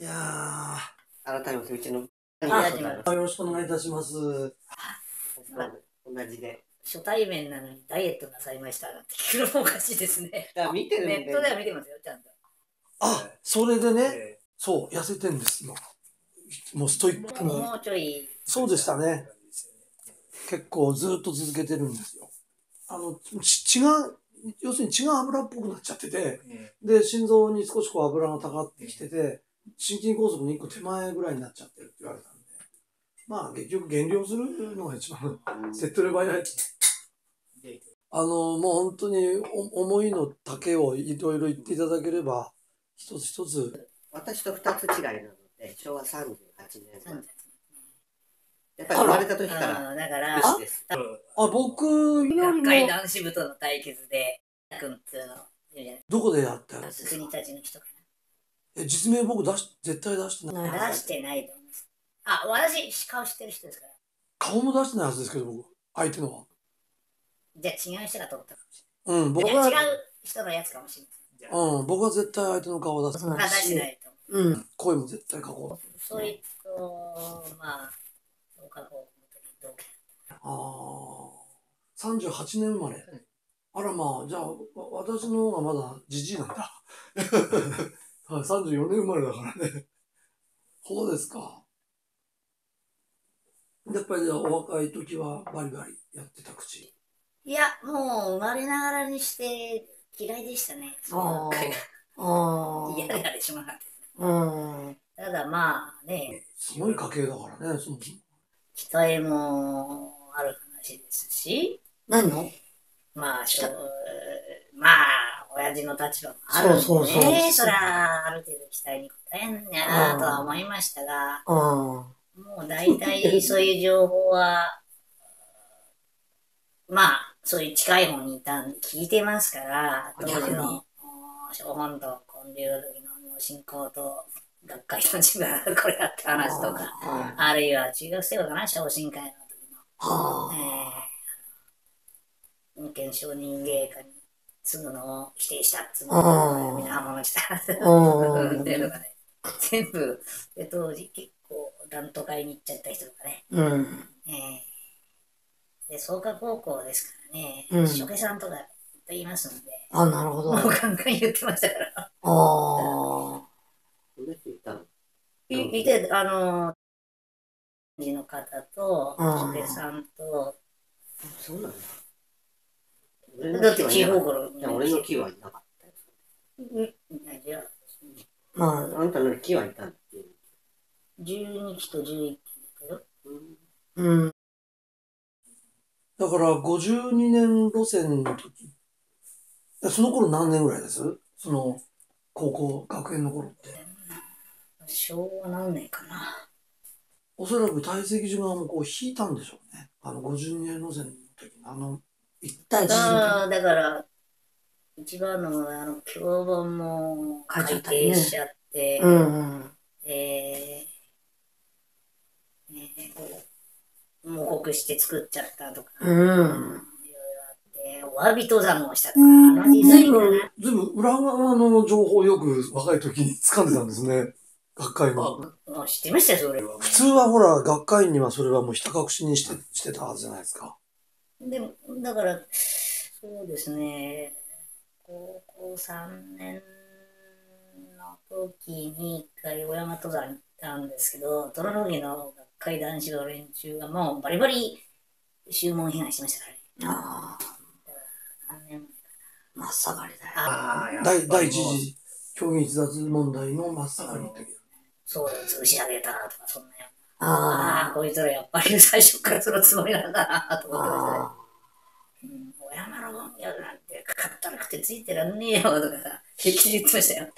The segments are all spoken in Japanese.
いや改めてうちのよろしくお願いいたします。 同じで。 初対面なのにダイエットなさいましたって聞くのもおかしいですね。 だから見てるんで。 ネットでは見てますよ、ちゃんと。 それでね、そう、痩せてんです、今。もうストイックに。 もうちょい。 そうでしたね。結構ずっと続けてるんですよ。血が、要するに血が油っぽくなっちゃってて、で、心臓に少しこう油がたかってきてて、心筋梗塞の1個手前ぐらいになっちゃってるって言われたんで、まあ結局減量するのが一番手っ取り早い。もう本当に思いの丈をいろいろ言っていただければ、一つ一つ。 私と2つ違いなので、昭和38年生まれ。やっぱり生まれた時からだから、 僕よりも学会男子部との対決で、君っていうの言うじゃない。 どこでやったんですか？ 国立の人か実名僕絶対出してない。 な。出してないと思います。私、顔知ってる人ですから。 顔も出してないはずですけど、僕、相手のは。 じゃあ違う人だと思ったかもしうん、僕れない。 は、 違う人のやつかもしれない。 うん、僕は絶対相手の顔は出さない出してないと思う。うん、声も絶対書こう。 そういうと、まあ、そう書こうと思ったけど、 38年生まれ。あらまあ、じゃあ、私の方がまだじじいなんだ。34年生まれだからね。そうですか。やっぱりお若い時はバリバリやってた口。 いや、もう生まれながらにして嫌いでしたね。嫌であれしまなかった。ただまあね。 すごい家系だからね、 鍛えもある話ですし。 何の？ まあ、親父の立場もあるんでね。そりゃ、ある程度期待に応えんやなとは思いましたが、もう大体そういう情報は、まあ、そういう近い方にいたんで聞いてますから、当時の小本と建立の時の進行と学会の自分がこれだった話とか、あるいは中学生かな、昇進会の時の、運転承認芸家に継ぐのを否定したっつうのをみんな刃物したっていうのがね、全部、で当時結構乱闘会に行っちゃった人とかね、で創価高校ですからね、初家さんとか言いますので、 なるほど。 もうガンガン言ってましたから。 どんな人いたの？ いて、の方と、初家さんと、 そうなんだ。 だって地方から。 俺の木はいなかったよ。あんたの木はいたっていう。 12期と11期だけど。 だから52年路線の時。その頃何年ぐらいです？その高校、学園の頃って。 昭和何年かな。 おそらく堆積樹側もこう引いたんでしょうね。52年路線の時の一体だから、一番の教本も改訂しちゃって、模刻して作っちゃったとか、いろいろあって、お詫び登山をしたとか、 ずいぶん裏側の情報をよく若い時に掴んでたんですね。学会の。 知ってましたよ、それは。 普通はほら、学会員にはそれはもうひた隠しにしてたはずじゃないですか。 でも、だから、そうですね、高校3年の時に一回小山登山に行ったんですけど、トロノギの学会男子の連中がもうバリバリ注文被害してましたからね。何年前かな。 真っ盛りだよ。 第一次競技逸脱問題の真っ盛りの時。 そうだ、潰し上げたとか、そんなよ。こいつらやっぱり最初からそのつもりなんだなと思ってましたね。小山の本屋なんてかったらくてついてらんねえよとかさ、平気で言ってましたよ。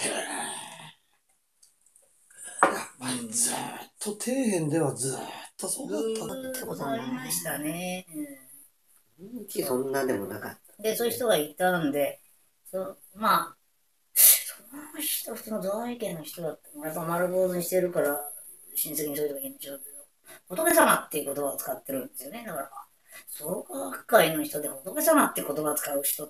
やっぱりずっと底辺ではずっとそうだったってことありましたね。 そんなでもなかった。 で、そういう人がいたんで、まあ、その人、普通の造影系の人だったら、やっぱ丸坊主にしてるから、親戚にそういうとこいいんでしょうけど、仏様っていう言葉を使ってるんですよね。だから、創価学会の人で仏様って言葉を使う人って、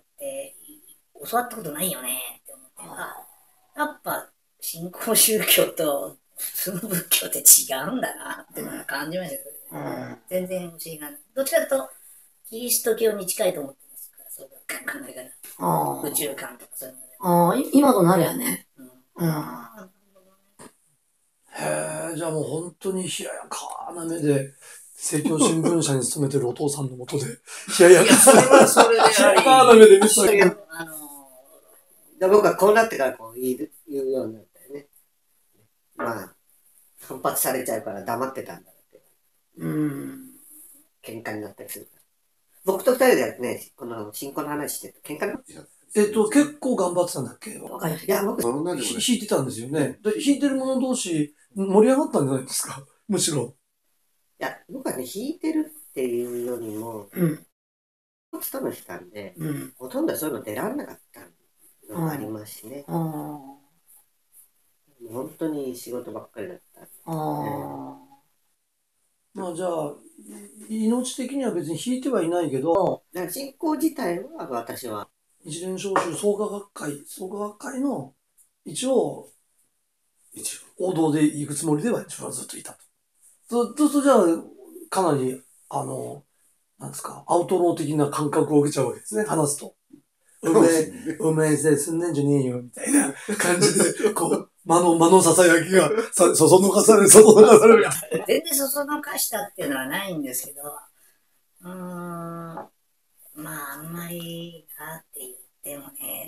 教わったことないよねって思って、やっぱ、新興宗教と普通の仏教って違うんだなっていうのは感じましたけど、 うん全然不思議な。どっちかというと、キリスト教に近いと思ってますから、そういう考えあ方。宇宙観とかそういうので。 今となりゃね。 うんへえ、じゃあもう本当に冷ややかな目で、政教新聞社に勤めてるお父さんのもとで、冷ややかそれはそれで冷ややかな目で見てたけど。 で僕はこうなってからこう言うようになったよね。まあ、反発されちゃうから黙ってたんだって。喧嘩になったりするから。僕と二人でね、この新婚の話して喧嘩になって結構頑張ってたんだっけ？ 若い人。 いや、僕、 弾いてたんですよね。で弾いてる者同士、盛り上がったんじゃないですか？むしろ。 いや、僕はね、弾いてるっていうよりも、勤めてたんで、ほとんどそういうの出られなかったのがありますしね。本当に仕事ばっかりだった。 まあじゃあ、命的には別に弾いてはいないけど、 だから進行自体は私は、 一連召集創価学会の一応王道で行くつもりでは自分はずっといたと。そうするとじゃあ、かなり、なんですか、アウトロー的な感覚を受けちゃうわけですね、話すと。お前せすんねんじゃねえよ、みたいな感じで、こう、間のささやきが、そそのかされる。 全然そそのかしたっていうのはないんですけど、まあ、あんまりなって言ってもね、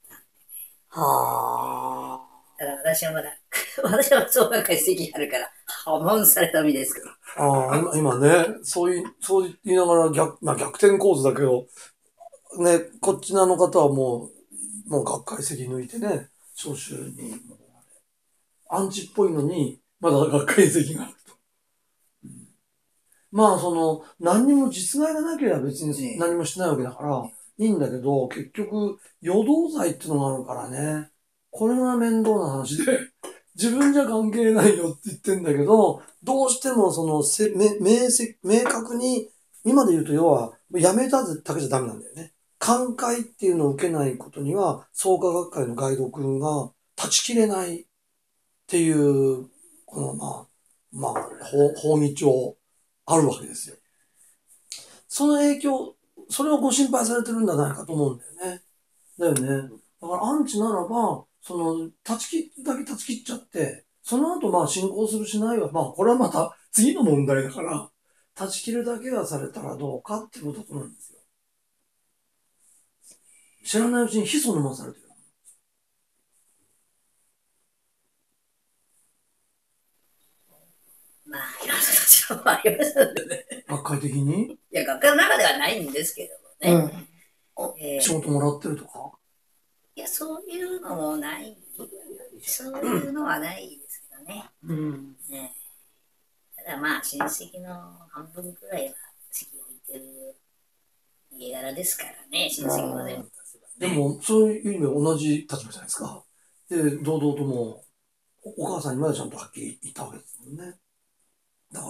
はだから私はまだ、私は総学会席あるから、破門された身ですから。 今ね、そう言いながら逆転構図だけど、ね、こっちの方はもう学会席抜いてね、召集に、アンチっぽいのに、まだ学会席があると。まあ、何にも実害がなければ別に何もしてないわけだから、いいんだけど、結局、余動罪っていうのがあるからね、これが面倒な話で、自分じゃ関係ないよって言ってんだけど、どうしても明確に、今で言うと要は、やめただけじゃダメなんだよね。寛解っていうのを受けないことには、創価学会のガイド君が断ち切れないっていう、この法義上あるわけですよ。その影響、それをご心配されてるんじゃないかと思うんだよね。だよね。だからアンチならば、断ち切っちゃって、その後進行するしないは、これはまた次の問題だから、断ち切るだけはされたらどうかっていうことなんですよ。知らないうちにヒ素飲まされてる。 まあ、いろんな立場もありますのでね。 学会的にいや、学会の中ではないんですけどもね。 仕事もらってるとかいや、そういうのもない。そういうのはないですけどね。ただまあ、親戚の半分くらいは席を置いてる家柄ですからね、親戚も全部。 でも、そういう意味で同じ立場じゃないですか。で、堂々ともお母さんにまでちゃんとはっきり言ったわけですもんね。だから、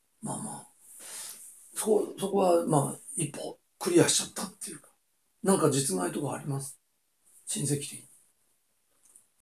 そこは一歩クリアしちゃったっていうか、なんか実害とかあります？親戚的に。